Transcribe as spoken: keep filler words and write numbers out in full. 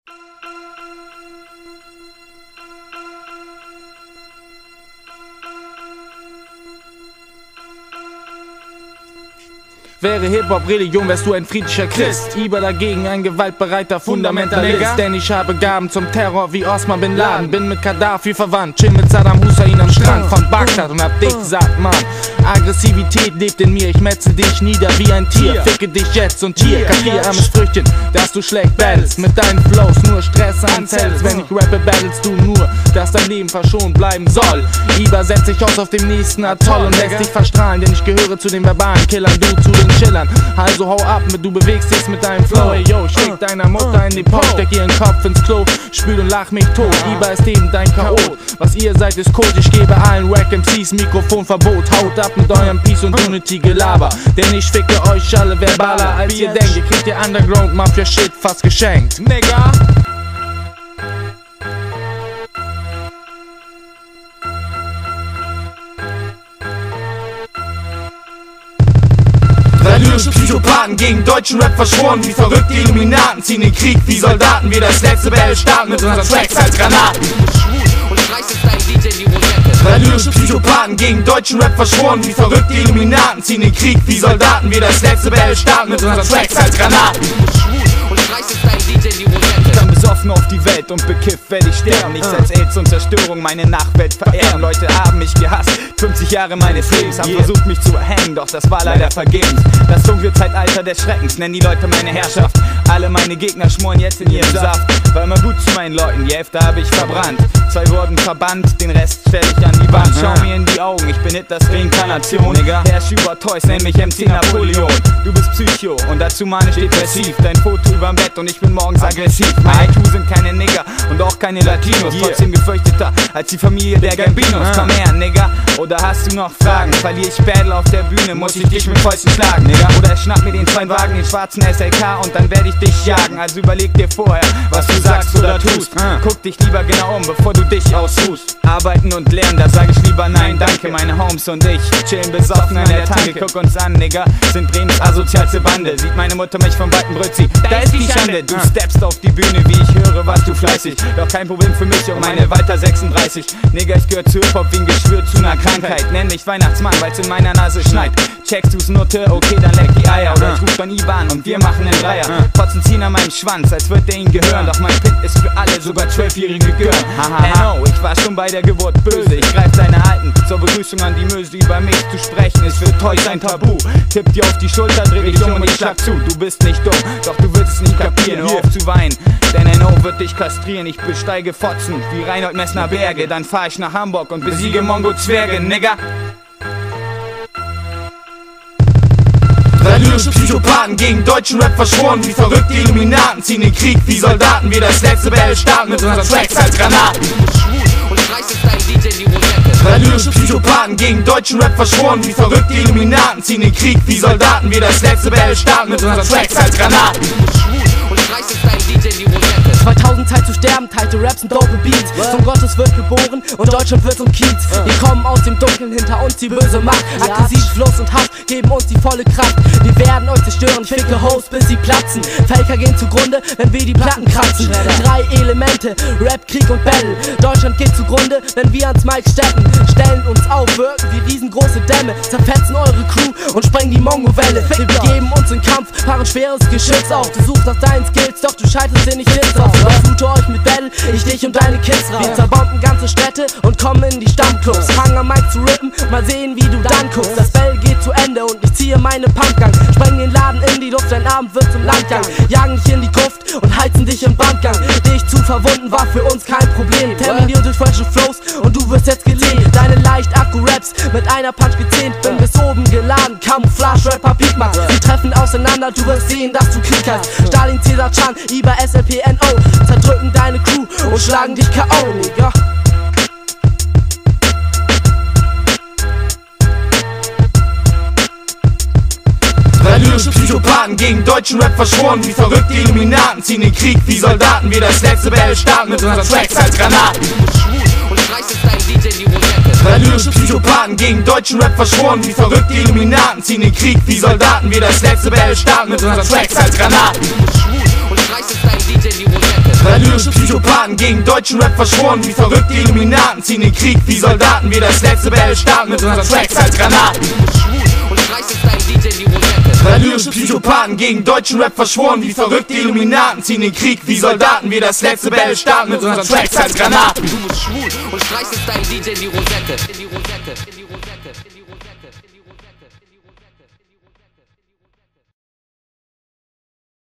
Wäre Hip-Hop-Religion, wärst du ein friedlicher Christ. Iber dagegen ein gewaltbereiter Fundamentalist. Denn ich habe Gaben zum Terror wie Osman Bin Laden. Bin mit Gaddafi verwandt, chill mit Saddam Hussein am Strand von Bagdad und hab dich gesagt, Mann, Aggressivität lebt in mir, ich metze dich nieder wie ein Tier. Ficke dich jetzt und hier, kapier armes Früchtchen, dass du schlecht battlest. Mit deinen Flows nur Stress anzählst. Wenn ich rappe, battlest du nur, dass dein Leben verschont bleiben soll. Iber setzt sich aus auf dem nächsten Atoll und lässt dich verstrahlen, denn ich gehöre zu den verbalen Killern, du zu den Chillern. Also hau ab, mit du bewegst dich mit deinem Flow. Ey yo, schick deiner Mutter in den Pop, steck ihren Kopf ins Klo, spül und lach mich tot. Iber ist eben dein Chaot. Was ihr seid ist Code, ich gebe allen Wack-M Cs Mikrofonverbot. Haut ab mit eurem Peace und Unity Gelaber, denn ich ficke euch alle verbaler als ihr denkt. Ihr kriegt ihr Underground Mafia Shit fast geschenkt, Nigga. Drei lyrische Psychopathen gegen deutschen Rap verschworen. Wie verrückte Illuminaten ziehen den Krieg wie Soldaten. Wir das letzte Battle starten mit unseren Tracks als Granaten. Drei lyrische Psychopathen gegen deutschen Rap verschworen. Wie verrückte Illuminaten ziehen den Krieg wie Soldaten. Wir das letzte Battle starten mit unseren Tracks als Granaten. Dann besoffen auf die Welt und bekifft werd ich sterben. Nichts als AIDS und Zerstörung, meine Nachwelt verehren. Leute haben mich gehasst, fünfzig Jahre meines Lebens. Haben versucht mich zu erhängen, doch das war leider vergebens. Das dunkle Zeitalter des Schreckens, nennen die Leute meine Herrschaft. Alle meine Gegner schmoren jetzt in ihrem Saft. War immer gut zu meinen Leuten, die Hälfte habe ich verbrannt. Zwei wurden verbannt, den Rest stell ich an die Wand. Schau mir in die Augen, ich bin Hitlers Reinkarnation. Herrsch über Toys, nenn mich M C Napoleon. Du bist Psycho und dazu manisch depressiv. Dein Foto überm Bett und ich bin morgens aggressiv. Meine I Q sind keine Nigger und auch keine Latinos. Trotzdem gefürchteter als die Familie der Gambinos. Komm her, Nigger, oder hast du noch Fragen? Verlier ich Battle auf der Bühne, muss ich dich mit Fäusten schlagen, Nigger. Oder schnapp mir den zweiten Wagen, den schwarzen S L K und dann werde ich dich jagen. Also überleg dir vorher, was du sagst oder tust. Guck dich lieber genau um, bevor du dich ausruhst. Arbeiten und lernen, da sag ich lieber nein, danke. Meine Homes und ich chillen besoffen an der Tanke. Guck uns an, Nigger, sind Bremens asozialste Bande. Sieht meine Mutter mich vom weiten Brötzi, da ist die Schande. Du steppst auf die Bühne, wie ich höre, was du fleißig. Doch kein Problem für mich und meine Walter sechsunddreißig. Nigger, ich gehör zu Hip-Hop wie ein Geschwür zu ner Krankheit. Nenn mich Weihnachtsmann, weil's in meiner Nase schneit. Checkst du's Nutte, okay, dann leck die Eier. Oder ich ruf von Ivan und wir machen einen Dreier. Fotzen ziehen an meinem Schwanz, als würd der ihn gehören. Doch mein Pit ist für alle, sogar zwölfjährige Girl. Hello, ich war schon bei der Geburt böse. Ich greif deine Alten zur Begrüßung an die Möse. Über mich zu sprechen ist für Toys ein Tabu. Tipp dir auf die Schulter, dreh dich um und ich schlag zu. Du bist nicht dumm, doch du willst es nicht kapieren. Hör auf zu weinen, denn N O wird dich kastrieren. Ich besteige Fotzen wie Reinhold Messner Berge. Dann fahr ich nach Hamburg und besiege Mongo-Zwerge, Nigger. Drei lyrische Psychopathen gegen deutschen Rap verschworen. Wie verrückte Illuminaten ziehen den Krieg wie Soldaten. Wir das letzte Battle starten mit unseren Tracks als Granaten. Drei lyrische Psychopathen gegen deutschen Rap verschworen. Wie verrückte Illuminaten ziehen den Krieg wie Soldaten. Wir das letzte Battle starten mit unseren Tracks als Granaten. zweitausend Zeit zu sterben, teilte Raps und dope Beats. Sohn Gottes wird geboren und Deutschland wird zum Kiez. Wir kommen aus dem Dunkeln, hinter uns die böse Macht. Aggressiv, Fluss und Hass geben uns die volle Kraft. Wir werden euch zerstören, ficke Hoes bis sie platzen. Völker gehen zugrunde, wenn wir die Platten kratzen. Drei Elemente, Rap, Krieg und Battle. Deutschland geht zugrunde, wenn wir ans Mic steppen. Stellen uns auf, wirken wie riesengroße Dämme. Zerfetzen eure Crew und sprengen die Mongo-Welle. Wir begeben uns in Kampf, fahren schweres Geschütz auf. Du suchst nach deinen Skills, doch du scheiterst dir nicht ins auf. Ich flute euch mit Battle, ich dich und deine Kids raus. Wir zerbomben ganze Städte und kommen in die Stammclubs. Fang am Mic zu rippen, mal sehen wie du dann guckst. Das Battle geht zu Ende und ich ziehe meine Pumpgang. Spreng den Laden in die Luft, dein Abend wird zum Landgang. Jagen dich in die Gruft und heizen dich im Bandgang. Dich zu verwunden war für uns kein Problem. Terminiert durch falsche Flows und du wirst jetzt gelähmt. Deine leicht Akku-Raps mit einer Punch gezähnt. Bin bis oben geladen, Camouflage-Rapper, Pigma. Wir treffen auseinander, du wirst sehen, dass du Krieg hast. Stalin, Cäsar, Chan, Iber, S L P, N O. Zerdrücken deine Crew und schlagen dich K O, Nigga. Drei lyrische Psychopathen gegen deutschen Rap verschworen. Wie verrückte Illuminaten ziehen den Krieg wie Soldaten. Wir das letzte Battle starten mit unseren Tracks als Granaten. Drei lyrische Psychopathen gegen deutschen Rap verschworen. Wie verrückte Illuminaten ziehen den Krieg wie Soldaten. Wir das letzte Battle starten mit unseren Tracks als Granaten. Drei lyrische Psychopathen gegen deutschen Rap verschworen. Wie verrückte Illuminaten ziehen den Krieg wie Soldaten. Wir das letzte Battle starten mit unseren Tracks als Granaten. Und streichst jetzt dein D J die Rosette. Drei lyrische Psychopathen gegen deutschen Rap verschworen. Wie verrückte Illuminaten ziehen den Krieg wie Soldaten. Wir das letzte Battle starten mit unseren Tracks als Granaten. Du bist schwul und streichst jetzt dein D J die Rosette. In die Rosette, in die Rosette, in die Rosette.